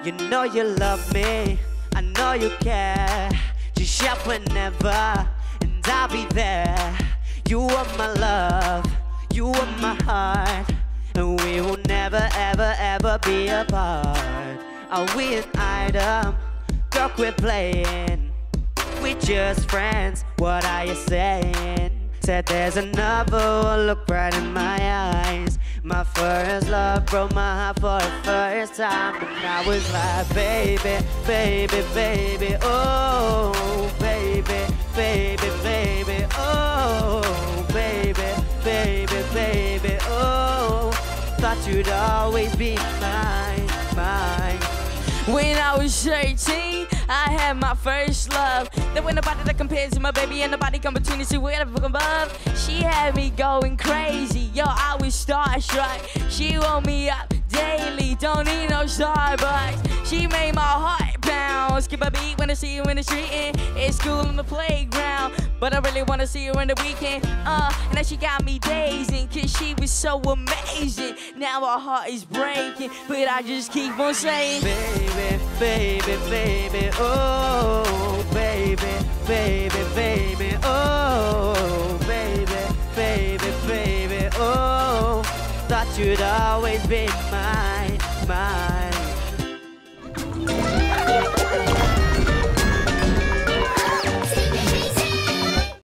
You know you love me, I know you care. Just shout whenever, and I'll be there. You are my love, you are my heart, and we will never, ever, ever be apart. Are we an item? Girl, quit playing. We just friends, what are you saying? Said there's another one, look right in my eyes. My first love broke my heart for the first time, and I was like, baby, baby, baby, oh, baby, baby, baby, oh, baby, baby, baby, oh. Thought you'd always be mine, mine. When I was 13, I had my first love. There wasn't nobody that compares to my baby, and nobody come between the two, whatever above. She had me going crazy, yo, I was starstruck. She woke me up daily, don't need no Starbucks. She made my heart pound, skip a beat when I see her in the street, and it's school on the playground. But I really wanna see her in the weekend, and now she got me dazing, cause she was so amazing. Now her heart is breaking, but I just keep on saying, baby, baby, baby, oh, baby, baby, baby, oh, baby, baby, baby, oh. Thought you'd always be mine, mine.